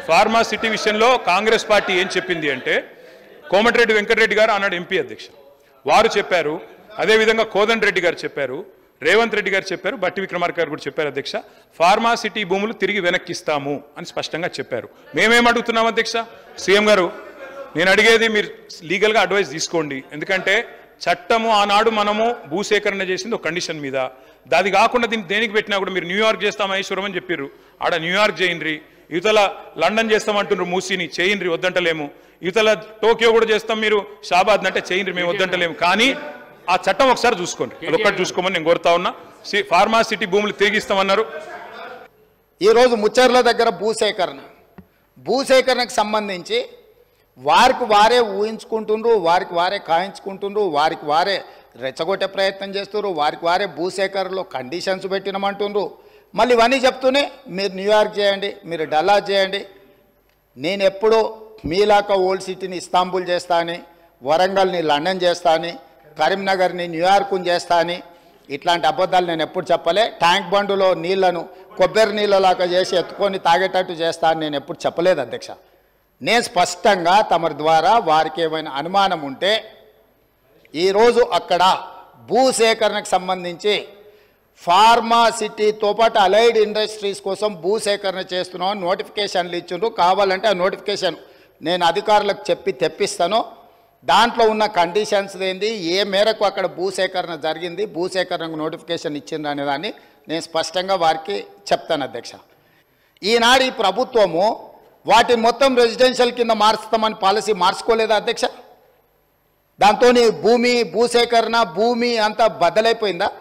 Pharma city విషయంలో Congress party ఏం చెప్పింది అంటే కోమటిరెడ్డి వెంకటరెడ్డి గారు ఆనాడు ఎంపీ అధ్యక్ష వారు చెప్పారు, అదేవిధంగా కోదండ రెడ్డి గారు చెప్పారు, రేవంత్ రెడ్డి గారు చెప్పారు, బట్టి విక్రమార్క గారు కూడా చెప్పారు అధ్యక్ష, ఫార్మా సిటీ భూములు తిరిగి వెనక్కిస్తాము అని స్పష్టంగా చెప్పారు. మేమేం అడుగుతున్నాం అధ్యక్ష, సీఎం గారు నేను అడిగేది మీరు లీగల్గా అడ్వైస్ తీసుకోండి. ఎందుకంటే చట్టము ఆనాడు మనము భూసేకరణ చేసింది ఒక కండిషన్ మీద, దాది కాకుండా దీన్ని దేనికి పెట్టినా కూడా మీరు న్యూయార్క్ చేస్తాం మహేశ్వరం అని చెప్పారు, ఆడ న్యూయార్క్ చేయండి, యువతల లండన్ చేస్తామంటున్నారు, మూసీని చేయండి వద్దంటలేము, యువతల టోక్యో కూడా చేస్తాం మీరు షాబాద్ అంటే చేయండి మేము వద్దంటలేము, కానీ ఆ చట్టం ఒకసారి చూసుకోండి, అదొక్కటి చూసుకోమని నేను కోరుతా ఉన్నా. ఫార్మా సిటీ భూములు తిరిగిస్తామన్నారు. ఈరోజు ముచ్చర్ల దగ్గర భూసేకరణకు సంబంధించి వారికి వారే ఊహించుకుంటుండ్రు, వారికి వారే కాయించుకుంటుండ్రు, వారికి వారే రెచ్చగొట్టే ప్రయత్నం చేస్తున్నారు, వారికి వారే భూసేకరణలో కండిషన్స్ పెట్టినమంటుండ్రు. మళ్ళీ ఇవన్నీ చెప్తూనే మీరు న్యూయార్క్ చేయండి, మీరు డల్లాస్ చేయండి, నేను ఎప్పుడూ మీలాక ఓల్డ్ సిటీని ఇస్తాంబుల్ చేస్తా అని, వరంగల్ని లండన్ చేస్తా అని, కరీంనగర్ని న్యూయార్క్ని చేస్తా అని ఇట్లాంటి అబద్ధాలు నేను ఎప్పుడు చెప్పలే. ట్యాంక్ బండులో నీళ్లను కొబ్బరి నీళ్ళలాగా చేసి ఎత్తుకొని తాగేటట్టు చేస్తా అని నేను ఎప్పుడు చెప్పలేదు అధ్యక్ష. నేను స్పష్టంగా తమరి ద్వారా వారికి ఏమైనా అనుమానం ఉంటే ఈరోజు అక్కడ భూసేకరణకు సంబంధించి ఫార్మా సిటీతో పాటు అలైడ్ ఇండస్ట్రీస్ కోసం భూసేకరణ చేస్తున్నాం నోటిఫికేషన్లు ఇచ్చిండ్రు. కావాలంటే ఆ నోటిఫికేషన్ నేను అధికారులకు చెప్పి తెప్పిస్తాను. దాంట్లో ఉన్న కండిషన్స్ ఏంది, ఏ మేరకు అక్కడ భూసేకరణ జరిగింది, భూసేకరణకు నోటిఫికేషన్ ఇచ్చింది అనే దాన్ని నేను స్పష్టంగా వారికి చెప్తాను అధ్యక్ష. ఈనాడు ఈ ప్రభుత్వము వాటిని మొత్తం రెసిడెన్షియల్ కింద మార్చుతామని పాలసీ మార్చుకోలేదా అధ్యక్ష? దాంతో భూసేకరణ భూమి అంతా బద్దలైపోయిందా?